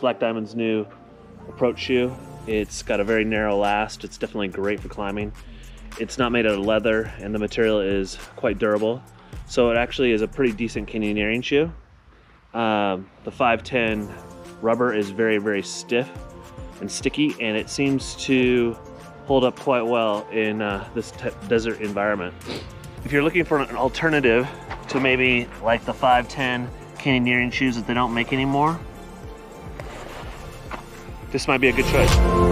Black Diamond's new approach shoe. It's got a very narrow last. It's definitely great for climbing. It's not made out of leather and the material is quite durable. So it actually is a pretty decent canyoneering shoe. The 510 rubber is very, very stiff and sticky, and it seems to hold up quite well in this desert environment. If you're looking for an alternative to maybe like the 510 canyoneering shoes that they don't make anymore, this might be a good choice.